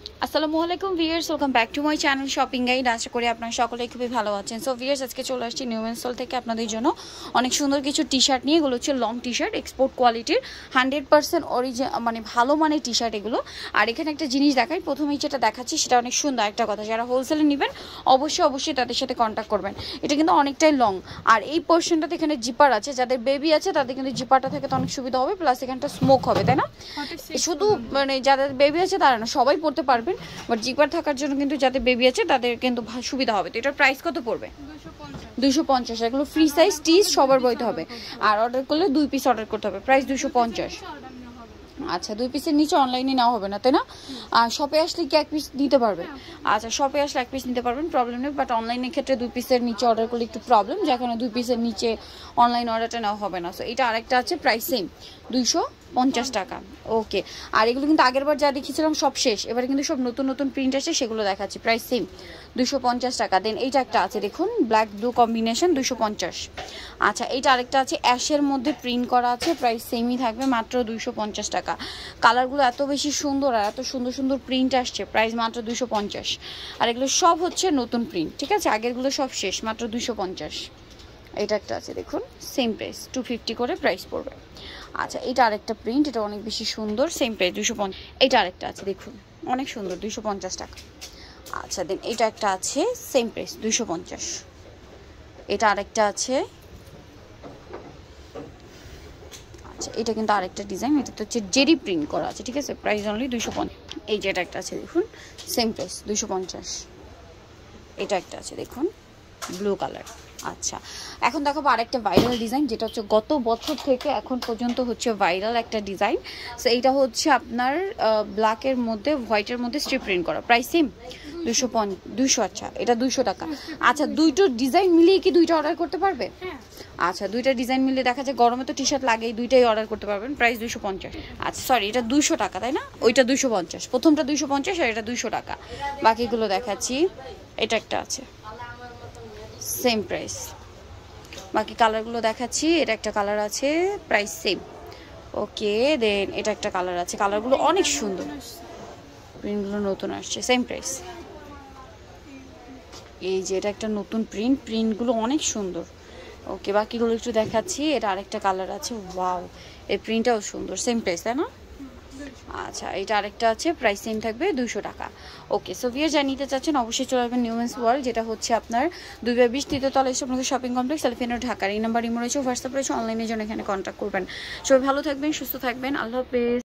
আসসালামু আলাইকুম viewers, welcome back to my channel shopping guide. আশা করি আপনারা সকলেই খুবই ভালো আছেন। সো ভিউয়ার্স, আজকে চলে আসছি নিউ মেন্সল থেকে আপনাদের জন্য অনেক সুন্দর কিছু টি শার্ট নিয়ে। এগুলো হচ্ছে লং টি শার্ট, এক্সপোর্ট কোয়ালিটির 100% মানে ভালো মানের টি শার্ট এগুলো। আর এখানে একটা জিনিস দেখাই, প্রথমেই যেটা দেখাচ্ছি সেটা অনেক সুন্দর একটা কথা, যারা হোলসেলে নেবেন অবশ্যই তাদের সাথে কন্ট্যাক্ট করবেন। এটা কিন্তু অনেকটাই লং, আর এই পোর্শনটাতে এখানে জিপার আছে। যাদের বেবি আছে তাদের কিন্তু জিপারটা থেকে তো অনেক সুবিধা হবে, প্লাস এখানটা স্মোক হবে, তাই না? শুধু মানে যাদের বেবি আছে তারা না, সবাই পড়তে পারবেন, বাট জিপার থাকার জন্য কিন্তু যাদের বেবি আছে তাদের কিন্তু সুবিধা হবে। তো এটার প্রাইস কত পড়বে? 250। এগুলো ফ্রি সাইজ টিজ সবার বইতে হবে, আর অর্ডার করলে 2 পিস অর্ডার করতে হবে। প্রাইস 250। আচ্ছা, 2 পিসের নিচে অনলাইনে নেওয়া হবে না, তাই না? আর শপে আসলে কি 1 পিস নিতে পারবে? আচ্ছা, শপে আসলে 1 পিস নিতে পারবেন, প্রবলেম নেই। বাট অনলাইনের ক্ষেত্রে 2 পিসের নিচে অর্ডার করলে একটু প্রবলেম, যেখানে 2 পিসের নিচে অনলাইন অর্ডারটা নেওয়া হবে না। সো এটা আরেকটা আছে, প্রাইস সেম 250 টাকা। ওকে, আর এগুলো কিন্তু আগের বার যা দেখিয়েছিলাম সব শেষ, এবারে কিন্তু সব নতুন নতুন প্রিন্ট আসছে, সেগুলো দেখাচ্ছি। প্রাইস সেম 250 টাকা। দেন এইটা একটা আছে, দেখুন ব্ল্যাক ব্লু কম্বিনেশন, 250। আচ্ছা, এইটা আরেকটা আছে, অ্যাশের মধ্যে প্রিন্ট করা আছে, প্রাইস সেমই থাকবে, মাত্র 250 টাকা। কালারগুলো এত বেশি সুন্দর আর এত সুন্দর সুন্দর প্রিন্ট আসছে, প্রাইস মাত্র 250। আর এগুলো সব হচ্ছে নতুন প্রিন্ট, ঠিক আছে? আগেরগুলো সব শেষ, মাত্র 250। এটা একটা আছে, দেখুন সেম প্রাইস 250 করে প্রাইস পড়বে। আচ্ছা, এটা আরেকটা প্রিন্ট, এটা অনেক বেশি সুন্দর, সেম প্রাইস 250। এটা আরেকটা আছে, দেখুন অনেক সুন্দর, 250 টাকা। আচ্ছা, দেন এটা একটা আছে, সেম প্রাইস 250। এটা আরেকটা আছে, আচ্ছা এটা কিন্তু আরেকটা ডিজাইন, এটা তো হচ্ছে জেরি প্রিন্ট করা আছে, ঠিক আছে? Price only 250। এই যে এটা একটা আছে, দেখুন সেম প্রাইস 250। এটা একটা আছে, দেখুন ব্লু কালার। আচ্ছা, এখন দেখাবো আরেকটা ভাইরাল ডিজাইন, যেটা হচ্ছে গত বছর থেকে এখন পর্যন্ত হচ্ছে ভাইরাল একটা ডিজাইন। সো এটা হচ্ছে আপনার ব্ল্যাকের মধ্যে হোয়াইটের মধ্যে স্ট্রিপ প্রিন্ট করা, প্রাইস সেম 200। আচ্ছা, এটা 200 টাকা। আচ্ছা, দুইটো ডিজাইন মিলিয়ে কি দুইটা অর্ডার করতে পারবে? আচ্ছা, দুইটা ডিজাইন মিলিয়ে দেখা যায় গরমে তো টি শার্ট লাগেই, দুইটাই অর্ডার করতে পারবেন। প্রাইস 250। আচ্ছা সরি, এটা 200 টাকা, তাই না? ওইটা 250, প্রথমটা 250 আর এটা 200 টাকা। বাকিগুলো দেখাচ্ছি। এটা একটা আছে, সেম প্রাইস। বাকি কালারগুলো দেখাচ্ছি। এটা একটা কালার আছে, প্রাইস সেম। ওকে, দেন এটা একটা কালার আছে, কালারগুলো অনেক সুন্দর, প্রিন্টগুলো নতুন আসছে, সেম প্রাইস। এই যে এটা একটা নতুন প্রিন্ট, প্রিন্টগুলো অনেক সুন্দর। ওকে, বাকিগুলো একটু দেখাচ্ছি। এটা আরেকটা কালার আছে, ওয়াও, এই প্রিন্টটাও সুন্দর, সেম প্রাইস, তাই না? আচ্ছা, এটা আরেকটা আছে, প্রাইস সেম থাকবে 200 টাকা। ওকে, সো ভিউয়ার যা নিতে চাচ্ছেন অবশ্যই চলে আসবেন নিউ মেন্স ওয়ার্ল্ড, যেটা হচ্ছে আপনার 2/20 তৃতীয়তলা এসে আপনাদের শপিং কমপ্লেক্স, এলিফ্যান্ট রোড, ঢাকার। এই নাম্বার ইমো রয়েছে, হোয়াটসঅ্যাপ রয়েছে, অনলাইনের জন্য এখানে কন্ট্যাক্ট করবেন। সবাই ভালো থাকবেন, সুস্থ থাকবেন, আল্লাহ হাফেজ।